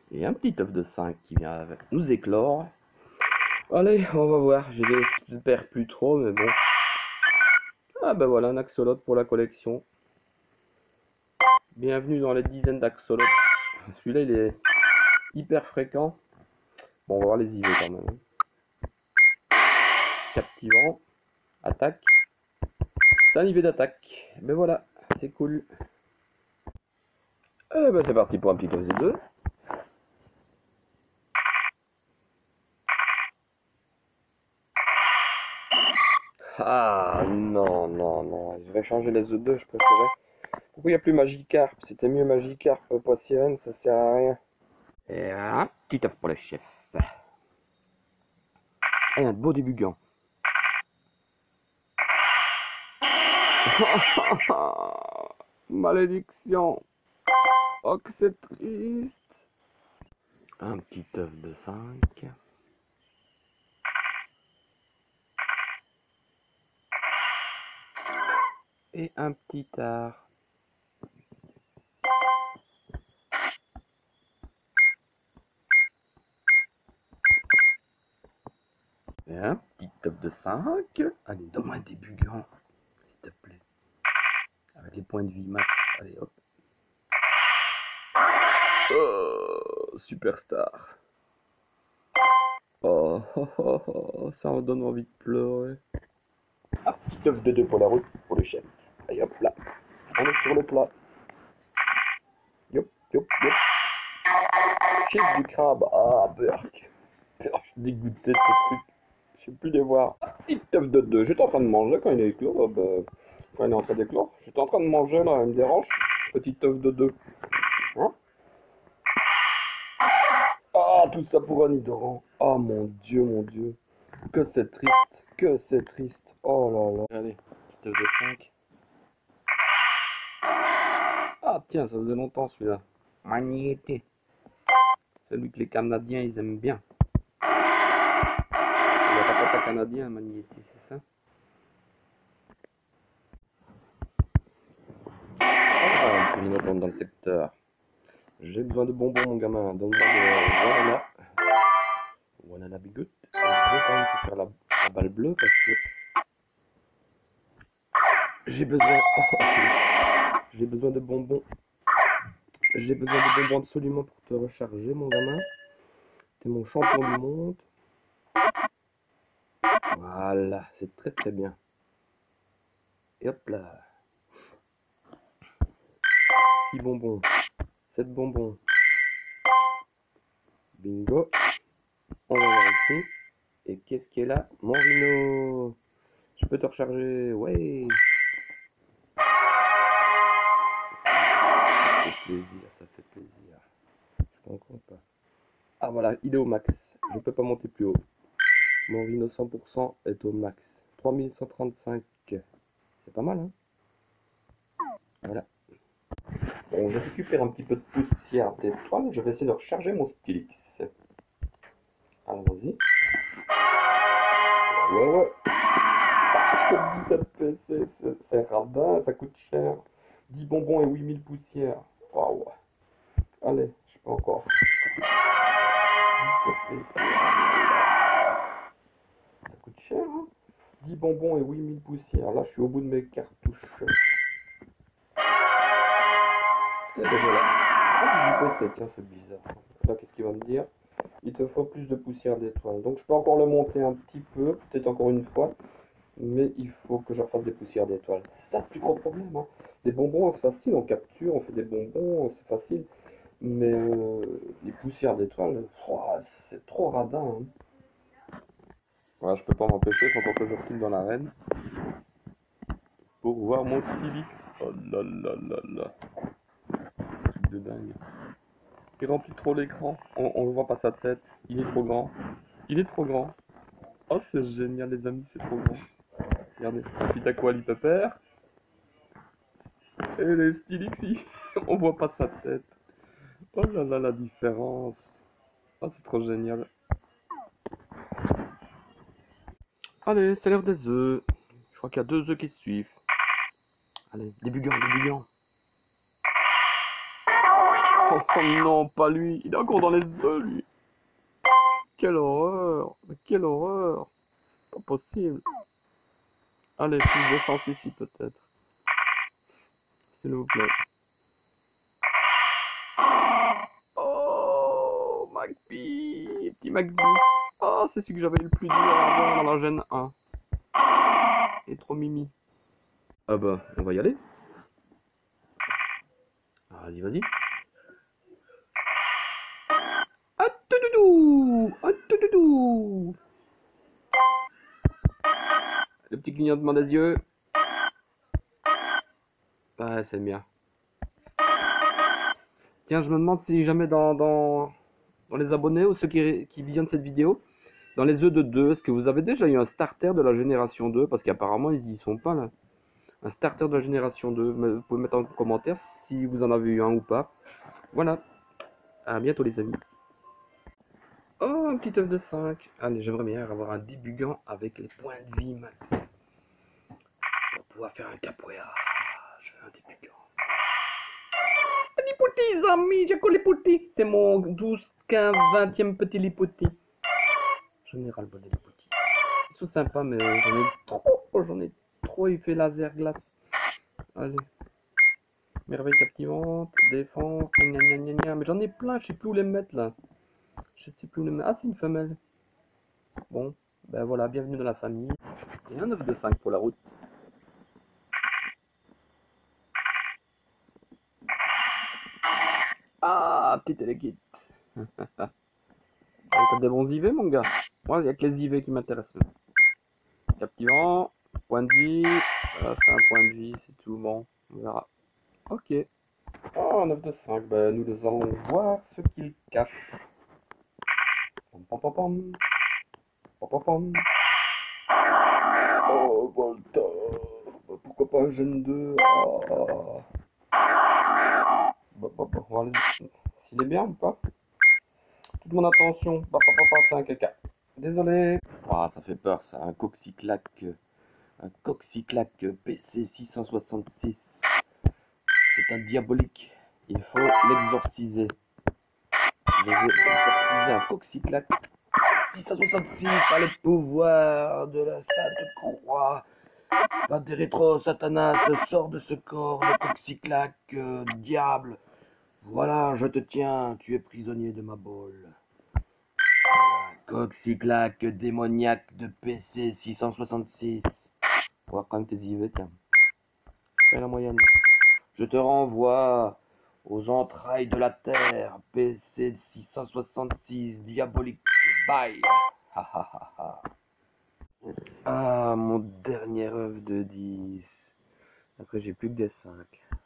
Et un petit œuf de 5 qui vient nous éclore. Allez, on va voir. Je l'espère plus trop, mais bon. Ah ben voilà, un axolote pour la collection. Bienvenue dans les dizaines d'axolotes. Celui-là, il est hyper fréquent. Bon, on va voir les IV quand même. Captivant. Attaque. C'est un IV d'attaque. Ben voilà, c'est cool. Eh ben c'est parti pour un petit œuf de 2. Ah non, non, non. Je vais changer les œufs 2, je préférais. Pourquoi il n'y a plus Magikarp? C'était mieux Magikarp, pas Sirène, ça sert à rien. Et un petit œuf pour le chef. Et un beau débutant. Malédiction. Oh que c'est triste. Un petit œuf de 5. Et un petit art. Et un petit œuf de 5. Allez, donne-moi un débutant, s'il te plaît. Avec les points de vie max. Allez, hop. Oh, superstar. Oh, oh, oh, oh, ça en donne envie de pleurer. Ah, petit œuf de 2 pour la route, pour le chef. Allez, hop là. On est sur le plat. Yop, yop, yop. Chef du crabe. Ah, Burk. Je suis dégoûté de ce truc. Je sais plus les voir. Ah, petit œuf de 2. J'étais en train de manger quand il est éclos. Quand il est en train d'éclore. J'étais en train de manger là, il me dérange. Petit œuf de 2. Hein? Ah, tout ça pour un Nidoran. Ah, mon Dieu, mon Dieu. Que c'est triste. Que c'est triste. Oh là là. Allez, petit œuf de 5. Ah, tiens, ça faisait longtemps celui-là. Magnété. Celui que les Canadiens, ils aiment bien. Le rapata canadien, Magnété, c'est ça? Ah, un Pyrrhinodon dans le secteur. J'ai besoin de bonbons, mon gamin. Donne-moi de Wanana. Wanana Bigot. Je vais quand même te faire la balle bleue parce que j'ai besoin. J'ai besoin de bonbons. J'ai besoin de bonbons absolument pour te recharger, mon gamin. T'es mon champion du monde. Voilà, c'est très très bien. Et hop là. 6 bonbons. 7 bonbons. Bingo. On va voir ici. Et qu'est-ce qui est là? Mon rhino. Je peux te recharger. Ouais. Ça fait plaisir, ça fait plaisir. Je comprends pas. Ah voilà, il est au max. Je peux pas monter plus haut. Mon rhino 100% est au max. 3135. C'est pas mal, hein? Voilà. Bon, je récupère un petit peu de poussière d'étoiles. Je vais essayer de recharger mon Stylix. Allons-y. Ouais, ouais. Ça charge que 17 PC. C'est radin, ça coûte cher. 10 bonbons et 8000 poussières. Waouh. Allez, je peux encore. 17 PC. Ça coûte cher, hein? 10 bonbons et 8000 poussières. Là, je suis au bout de mes cartouches. Et ben voilà. Ah, du PC, tiens, c'est bizarre. Là, qu'est-ce qu'il va me dire? Il te faut plus de poussière d'étoiles. Donc, je peux encore le monter un petit peu, peut-être encore une fois. Mais il faut que je refasse des poussières d'étoiles. C'est ça le plus gros problème, hein. Les bonbons, c'est facile, on capture, on fait des bonbons, c'est facile. Mais les poussières d'étoiles, c'est trop radin, hein. Voilà, je peux pas m'empêcher, il faut encore que je retourne dans l'arène pour voir mon Stylix. Oh là là là là. Truc de dingue. Il remplit trop l'écran. On ne voit pas sa tête. Il est trop grand. Il est trop grand. Oh, c'est génial, les amis, c'est trop grand. Regardez, petit aqualipepper. Et les Stylixi, on voit pas sa tête. Oh là là, la différence. Oh, c'est trop génial. Allez, c'est l'heure des œufs. Je crois qu'il y a 2 œufs qui suivent. Allez, débugant, débugant. Oh non, pas lui. Il est encore dans les œufs, lui. Quelle horreur. Mais quelle horreur. Pas possible. Allez, plus d'essence ici, peut-être. S'il vous plaît. Oh, McBee. Petit McBee. Oh, c'est celui que j'avais le plus dur à avoir dans la Gen 1. Il est trop mimi. Ah bah, on va y aller. Ah, vas-y, vas-y. Ah, toudoudou. Ah, toudoudou. Le petit clignotement des yeux. Ouais, c'est bien. Tiens, je me demande si jamais dans les abonnés ou ceux qui visionnent cette vidéo, dans les œufs de 2, est-ce que vous avez déjà eu un starter de la génération 2? Parce qu'apparemment, ils y sont pas là. Un starter de la génération 2. Vous pouvez mettre en commentaire si vous en avez eu un ou pas. Voilà. À bientôt, les amis. Oh, un petit œuf de 5. Allez, j'aimerais bien avoir un débugant avec les points de vie max. Pour pouvoir faire un capoeira. Je veux un débugant. Les amis, j'ai collé poutis. C'est mon 12, 15, 20e petit lipouti. J'en ai ras-le-bol des lipoutis. Ils sont sympas, mais j'en ai trop. J'en ai trop. Il fait laser glace. Allez. Merveille captivante. Défense. Gna gna gna gna. Mais j'en ai plein. Je sais plus où les mettre là. Je sais plus où les mettre. Ah, c'est une femelle. Bon. Ben voilà. Bienvenue dans la famille. Et un 9 de 5 pour la route. Ah, petit télékit. T'as des bons IV, mon gars. Moi, il n'y a que les IV qui m'intéressent. Captivant, point de vie. Voilà, c'est un point de vie, c'est tout. Bon, on verra. Ok. Oh, 9 de 5. Ben, nous allons voir ce qu'il cache. Pom pom pom pom. Pom pom pom. Oh, Volta. Pourquoi pas un jeune 2? On va aller. S'il est bien ou pas? Toute mon attention. C'est un caca. Désolé. Ah, ça fait peur, ça. Un Coxyclac. Un Coxyclac PC 666. C'est un diabolique. Il faut l'exorciser. Je vais exorciser un Coxyclac 666 par le pouvoir de la Sainte Croix. Pas des rétro Satanas, sors de ce corps, le Coxyclac, diable. Voilà, je te tiens, tu es prisonnier de ma boule. Coxyclac démoniaque de PC 666. On va voir quand même tes IV, tiens. Fais la moyenne. Je te renvoie aux entrailles de la terre. PC 666, diabolique. Bye. Ah, mon dernier œuf de 10. Après, j'ai plus que des 5.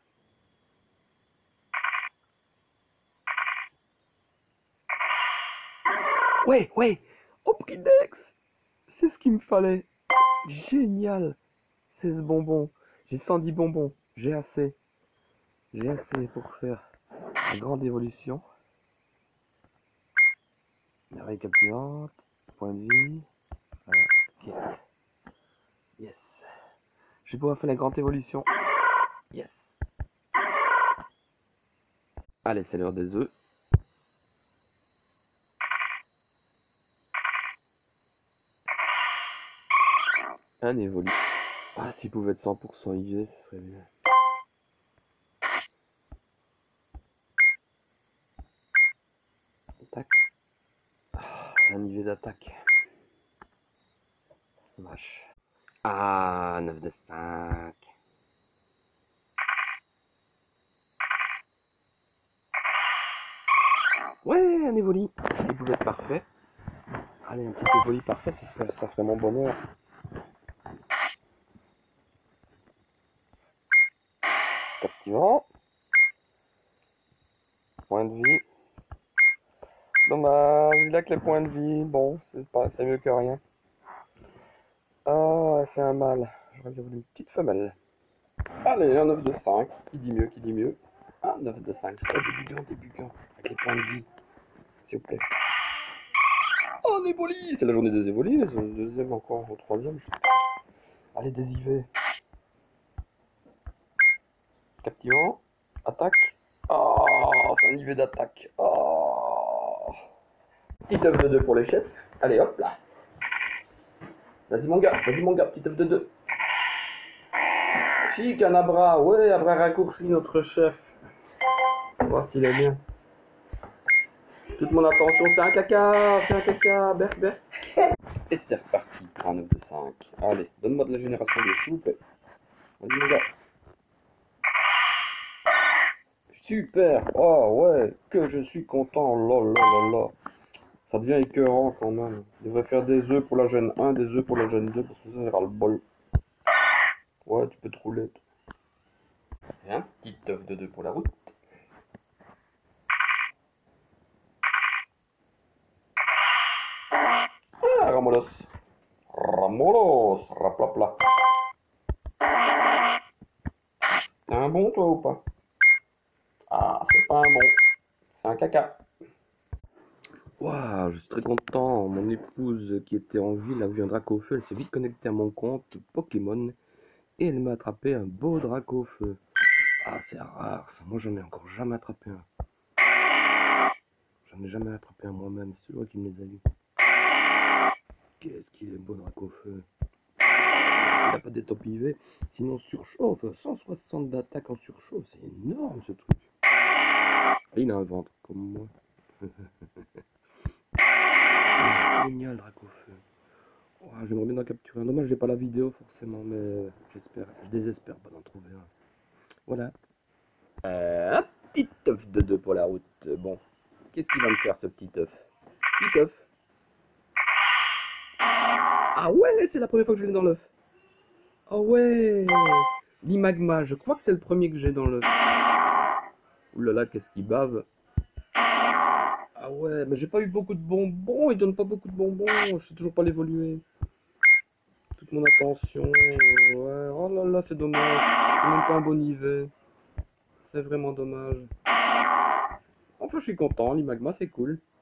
Ouais, ouais. Au prix d'ex. C'est ce qu'il me fallait. Génial. 16 bonbons. J'ai 110 bonbons. J'ai assez. J'ai assez pour faire la grande évolution. Merveille captivante. Point de vie. Voilà. Okay. Yes. Je vais pouvoir faire la grande évolution. Yes. Allez, c'est l'heure des œufs. Un évolu. Ah, s'il pouvait être 100% IV, ce serait bien. Tac. Ah, un IV d'attaque. Vache. Ah, 9 de 5. Ouais, un évoli. Il pouvait être parfait. Allez, un petit évoli parfait, ça ferait mon bonheur. Captivant. Point de vie. Dommage, il a que les points de vie. Bon, c'est mieux que rien. Ah, c'est un mâle. J'aurais bien voulu une petite femelle. Allez, un 9 de 5. Qui dit mieux, qui dit mieux. Un 9 de 5. Je suis débugant. Avec les points de vie. S'il vous plaît. Oh, un évoli. C'est la journée des évolis. Le deuxième encore, au troisième. Allez, des IV. Captivant. Attaque. Oh, c'est un niveau d'attaque. Oh. Petit œuf de 2 pour les chefs. Allez, hop là. Vas-y mon gars, petit œuf de 2. Chic, un abra. Ouais, abra raccourci, notre chef. On va voir s'il est bien. Toute mon attention, c'est un caca, berk, berk. Et c'est reparti, un œuf de 5. Allez, donne-moi de la génération 2, s'il vous plaît. Vas-y mon gars. Super. Oh ouais, que je suis content. Là. Ça devient écœurant quand même. Il devrait faire des œufs pour la jeune 1, des œufs pour la jeune 2, parce que ça ira le bol. Ouais, tu peux te rouler. Et un petit œuf de 2 pour la route. Ah, Ramolos. Raplapla. T'es un bon toi ou pas? Ah, c'est pas un bon. C'est un caca. Waouh, je suis très content. Mon épouse qui était en ville a vu un Dracofeu. Elle s'est vite connectée à mon compte Pokémon. Et elle m'a attrapé un beau Dracofeu. Ah, c'est rare ça. Moi, j'en ai encore jamais attrapé un. J'en ai jamais attrapé un moi-même. C'est toi qui me les a eu. Qu'est-ce qu'il est beau Dracofeu. Il n'a pas des top IV. Sinon, surchauffe. 160 d'attaque en surchauffe. C'est énorme ce truc. Et il a un ventre comme moi. C'est génial, Dracofeu. Oh, j'aimerais bien en capturer un. Dommage, j'ai pas la vidéo forcément, mais j'espère. Je désespère pas d'en trouver un. Voilà. Un petit œuf de 2 pour la route. Bon, qu'est-ce qu'il va me faire ce petit œuf? Petit œuf. Ah ouais, c'est la première fois que je l'ai dans l'œuf. Ah ouais, l'imagma, je crois que c'est le premier que j'ai dans l'œuf. Oulala, qu'est-ce qu'il bave. Ah ouais, mais j'ai pas eu beaucoup de bonbons, il donne pas beaucoup de bonbons, je sais toujours pas l'évoluer. Toute mon attention, ouais, oh là là, c'est dommage, c'est même pas un bon niveau. C'est vraiment dommage. Enfin, je suis content, l'imagma, c'est cool.